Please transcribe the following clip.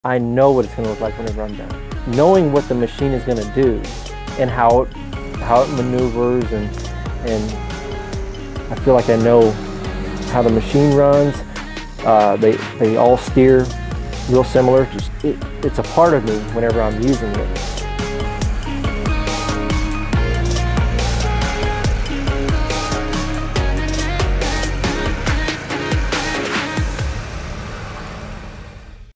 I know what it's going to look like whenever I'm done. Knowing what the machine is going to do and how it maneuvers, and I feel like I know how the machine runs. They all steer real similar. It's a part of me whenever I'm using it.